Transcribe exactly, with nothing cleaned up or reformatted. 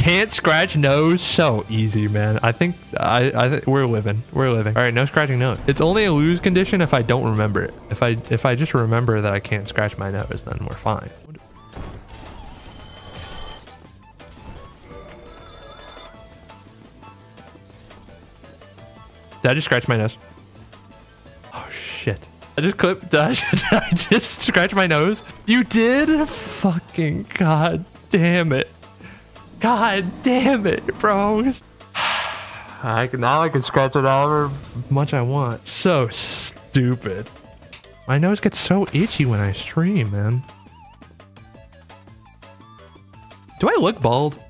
can't scratch nose. So easy, man. I think I I think we're living. We're living. All right, no scratching nose. It's only a lose condition if I don't remember it. If I if I just remember that I can't scratch my nose, then we're fine. Did I just scratch my nose? Oh shit. I just clipped. Did I, did I just scratch my nose? You did? Fucking god damn it. God damn it, bro. I can, now I can scratch it however much I want. So stupid. My nose gets so itchy when I stream, man. Do I look bald?